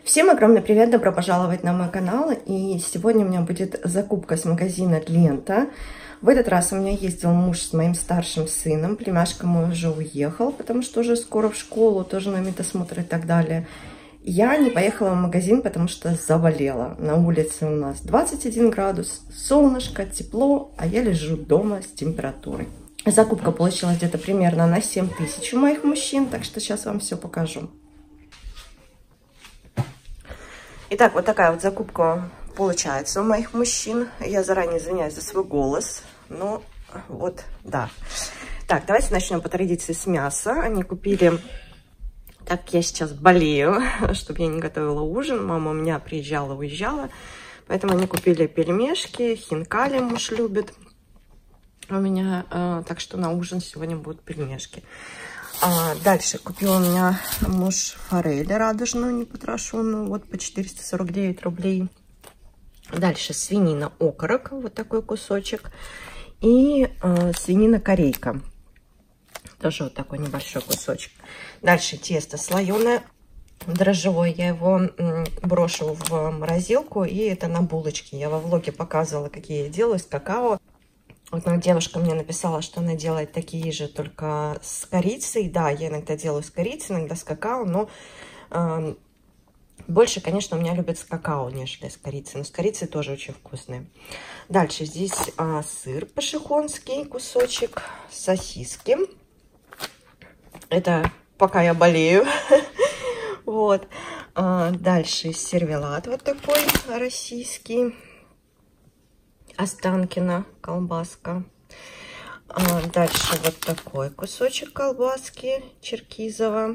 Всем огромный привет, добро пожаловать на мой канал. И сегодня у меня будет закупка с магазина Лента. В этот раз у меня ездил муж с моим старшим сыном. Племяшка мой уже уехал, потому что уже скоро в школу, тоже на медосмотр и так далее. Я не поехала в магазин, потому что заболела. На улице у нас 21 градус, солнышко, тепло, а я лежу дома с температурой. Закупка получилась где-то примерно на 7000 у моих мужчин, так что сейчас вам все покажу. Итак, вот такая вот закупка получается у моих мужчин. Я заранее извиняюсь за свой голос. Ну, вот, да. Так, давайте начнем по традиции с мяса. Они купили, так как я сейчас болею, чтобы я не готовила ужин. Мама у меня приезжала, уезжала. Поэтому они купили пельмешки, хинкали муж любит у меня. Так что на ужин сегодня будут пельмешки. Дальше купил у меня муж форель радужную, непотрошенную, вот по 449 рублей. Дальше свинина окорок, вот такой кусочек. И свинина корейка, тоже вот такой небольшой кусочек. Дальше тесто слоеное, дрожжевое, я его брошу в морозилку, и это на булочке. Я во влоге показывала, какие я делаю с какао. Вот девушка мне написала, что она делает такие же, только с корицей. Да, я иногда делаю с корицей, иногда с какао, но больше, конечно, у меня любят с какао, нежели с корицей. Но с корицей тоже очень вкусные. Дальше здесь сыр пошехонский, кусочек, сосиски. Это пока я болею. Вот. Дальше сервелат вот такой российский. Останкино колбаска. Дальше вот такой кусочек колбаски Черкизово.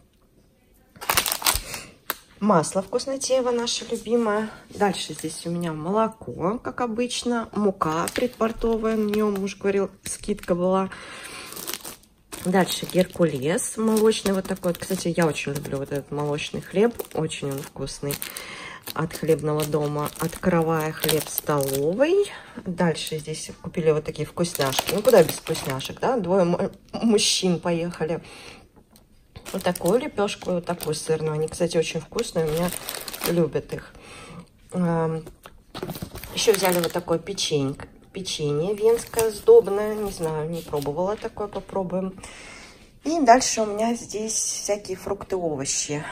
Масло вкуснотеево наше любимое. Дальше здесь у меня молоко, как обычно. Мука предпортовая. На нее муж говорил, скидка была. Дальше Геркулес молочный вот такой. Кстати, я очень люблю вот этот молочный хлеб. Очень он вкусный. От хлебного дома, от Каравая хлеб столовый. Дальше здесь купили вот такие вкусняшки. Ну, куда без вкусняшек, да? Двое мужчин поехали. Вот такую лепешку, вот такую сырную. Они, кстати, очень вкусные, у меня любят их. Еще взяли вот такое печенье венское сдобное. Не знаю, не пробовала такое, попробуем. И дальше у меня здесь всякие фрукты, овощи.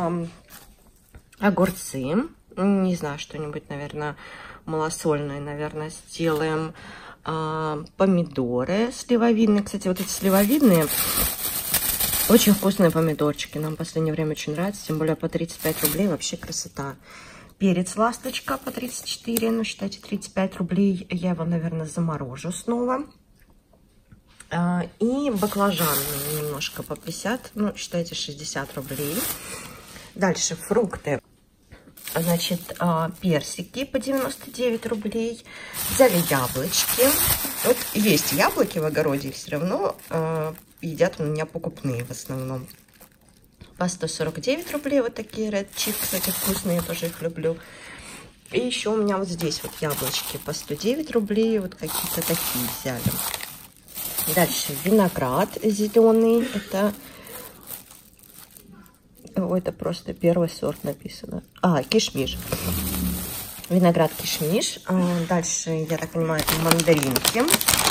Огурцы, не знаю, что-нибудь, наверное, малосольное, наверное, сделаем. Помидоры сливовидные. Кстати, вот эти сливовидные, очень вкусные помидорчики. Нам в последнее время очень нравятся, тем более по 35 рублей, вообще красота. Перец ласточка по 34, ну, считайте, 35 рублей. Я его, наверное, заморожу снова. И баклажан немножко по 50, ну, считайте, 60 рублей. Дальше фрукты. Значит, персики по 99 рублей. Взяли яблочки. Вот есть яблоки в огороде, все равно едят у меня покупные в основном. По 149 рублей вот такие Red Chip, кстати, вкусные, я тоже их люблю. И еще у меня вот здесь вот яблочки по 109 рублей, вот какие-то такие взяли. Дальше виноград зеленый, это... Это просто первый сорт написано. Кишмиш. Виноград кишмиш. Дальше, я так понимаю, это мандаринки.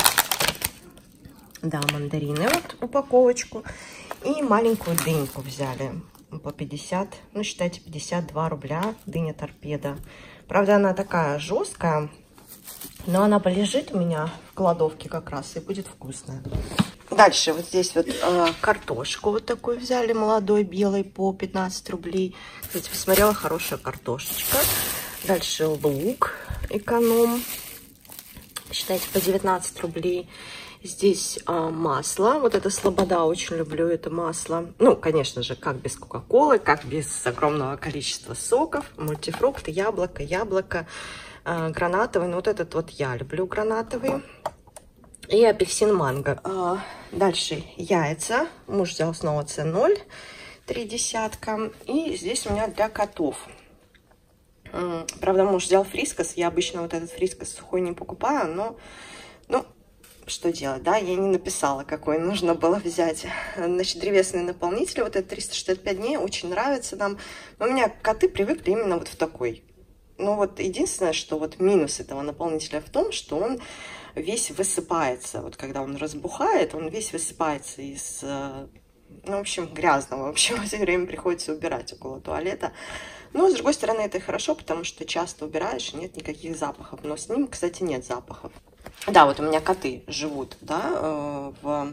Да, мандарины, вот упаковочку. И маленькую дыньку взяли по 50, ну, считайте, 52 рубля. Дыня торпеда. Правда, она такая жесткая, но она полежит у меня в кладовке как раз и будет вкусная. Дальше вот здесь вот картошку вот такую взяли, молодой белый, по 15 рублей. Кстати, посмотрела, хорошая картошечка. Дальше лук эконом, считайте, по 19 рублей. Здесь масло, вот это Слобода, очень люблю это масло. Ну, конечно же, как без кока-колы, как без огромного количества соков. Мультифрукты, яблоко, гранатовый. Ну, вот этот вот я люблю гранатовый. И апельсин манго. Дальше яйца. Муж взял снова С0, 3 десятка. И здесь у меня для котов. Правда, муж взял фрискас. Я обычно вот этот фрискас сухой не покупаю, но, ну, что делать, да, я не написала, какой нужно было взять. Значит, древесный наполнитель, вот этот 365 дней, очень нравится нам. Но у меня коты привыкли именно вот в такой. Ну вот единственное, что вот минус этого наполнителя в том, что он весь высыпается. Вот когда он разбухает, он весь высыпается из, ну, в общем, грязного. В общем, все время приходится убирать около туалета. Но, с другой стороны, это и хорошо, потому что часто убираешь, и нет никаких запахов. Но с ним, кстати, нет запахов. Да, вот у меня коты живут, да,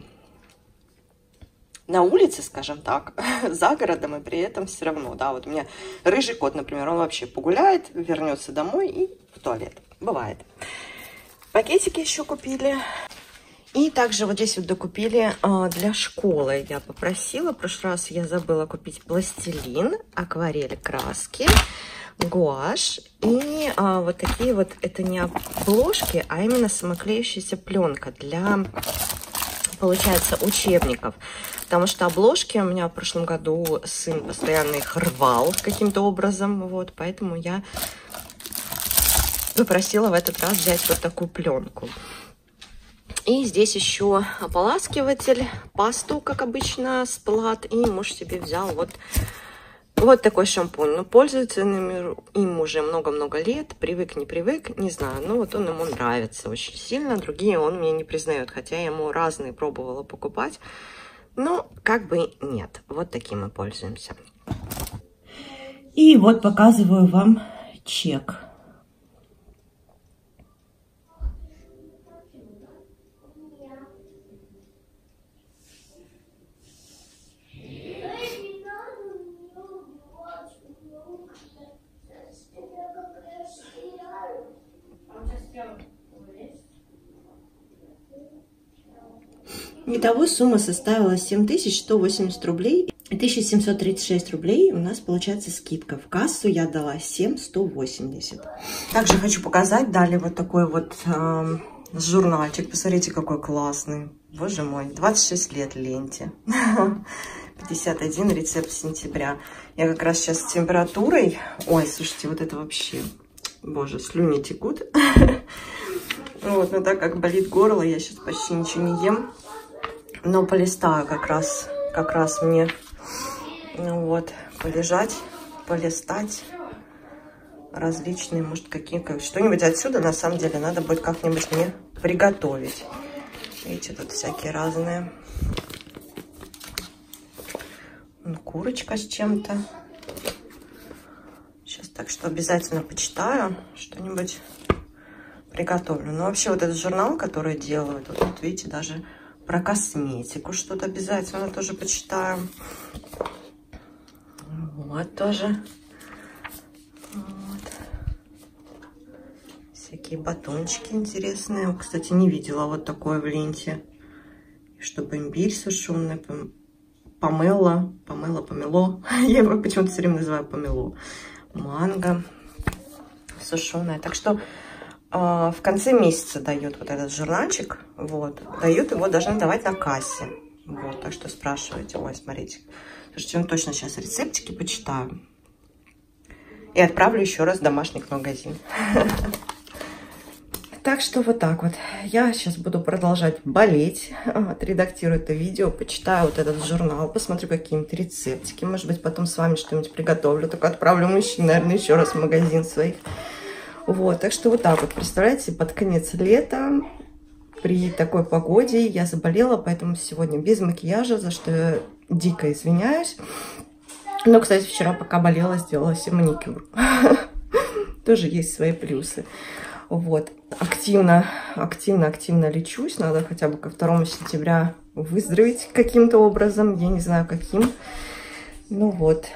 на улице, скажем так, за городом, и при этом все равно, да, вот у меня рыжий кот, например, он вообще погуляет, вернется домой и в туалет. Бывает. Пакетики еще купили. И также вот здесь вот докупили для школы. Я попросила, в прошлый раз я забыла купить пластилин, акварель, краски, гуашь и вот такие вот, это не обложки, а именно самоклеющаяся пленка для, получается, учебников. Потому что обложки у меня в прошлом году сын постоянно их рвал каким-то образом, вот, поэтому я попросила в этот раз взять вот такую пленку. И здесь еще ополаскиватель, пасту, как обычно, Сплат, и муж себе взял вот такой шампунь. Но пользуется им уже много-много лет, привык, не привык, не знаю, но вот он ему нравится очень сильно, другие он мне не признает, хотя я ему разные пробовала покупать. Ну, как бы нет. Вот таким мы пользуемся. И вот показываю вам чек. Итого сумма составила 7180 рублей. 1736 рублей у нас получается скидка. В кассу я дала 7180. Также хочу показать, дали вот такой вот журнальчик. Посмотрите, какой классный. Боже мой, 26 лет ленте. 51 рецепт сентября. Я как раз сейчас с температурой. Ой, слушайте, вот это вообще... Боже, слюни текут. Вот, но так как болит горло, я сейчас почти ничего не ем. Но полистаю как раз мне, ну вот, полежать, полистать различные, может, что-нибудь отсюда, на самом деле, надо будет как-нибудь мне приготовить. Видите, тут всякие разные. Курочка с чем-то. Сейчас, так что обязательно почитаю, что-нибудь приготовлю. Ну, вообще, вот этот журнал, который делают, вот видите, даже... Про косметику что-то обязательно тоже почитаю. Вот тоже. Вот. Всякие батончики интересные. Кстати, не видела вот такое в ленте. Чтобы имбирь сушеный, помело. Я его почему-то все время называю помело. Манго сушеное. Так что... В конце месяца дают вот этот журнальчик, вот, дают его, должны давать на кассе, вот, так что спрашивайте, ой, смотрите, слушайте, ну точно сейчас рецептики почитаю и отправлю еще раз в домашний магазин. Так что вот так вот, я сейчас буду продолжать болеть, отредактирую это видео, почитаю вот этот журнал, посмотрю какие-нибудь рецептики, может быть потом с вами что-нибудь приготовлю, только отправлю мужчин, наверное, еще раз в магазин своих. Вот, так что вот так вот, представляете, под конец лета, при такой погоде я заболела, поэтому сегодня без макияжа, за что я дико извиняюсь. Но, кстати, вчера, пока болела, сделала себе маникюр. Тоже есть свои плюсы. Вот, активно лечусь, надо хотя бы ко 2 сентября выздороветь каким-то образом, я не знаю каким. Ну вот.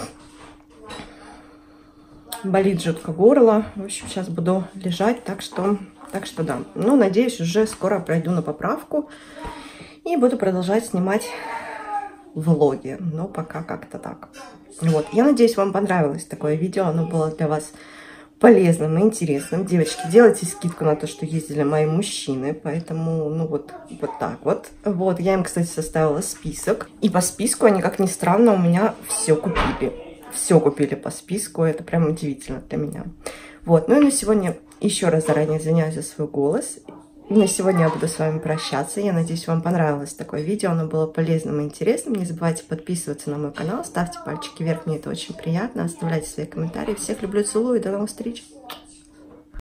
Болит жутко горло. В общем, сейчас буду лежать, так что да. Ну, надеюсь, уже скоро пройду на поправку. И буду продолжать снимать влоги. Но пока как-то так. Вот. Я надеюсь, вам понравилось такое видео. Оно было для вас полезным и интересным. Девочки, делайте скидку на то, что ездили мои мужчины. Поэтому, ну, вот так вот. Вот. Я им, кстати, составила список. И по списку они, как ни странно, у меня все купили. Все купили по списку, это прям удивительно для меня. Вот, ну и на сегодня еще раз заранее извиняюсь за свой голос. И на сегодня я буду с вами прощаться. Я надеюсь, вам понравилось такое видео. Оно было полезным и интересным. Не забывайте подписываться на мой канал. Ставьте пальчики вверх, мне это очень приятно. Оставляйте свои комментарии. Всех люблю, целую и до новых встреч.